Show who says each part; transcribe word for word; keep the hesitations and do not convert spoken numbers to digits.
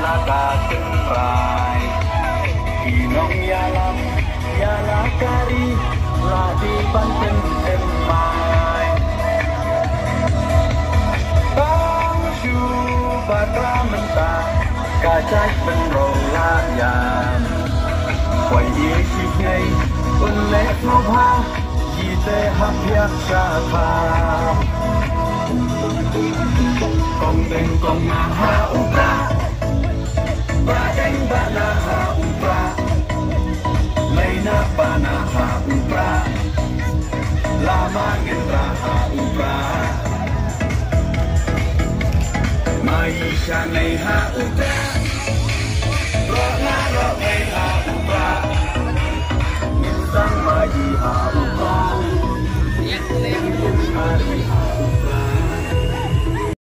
Speaker 1: ragakan rai Inong yalam yala kari ladi banten emai Bang shu batra mentah kacai penrolayam Wai isi ngay unlek nubha Jite hapyak syapa Kong deng kong naha upra Badeng banaha upra Laina banaha upra Lama ngendraha upra Maisha neha upra Rok na rok neha upra Nisang maji ha upra Yang hari ha upra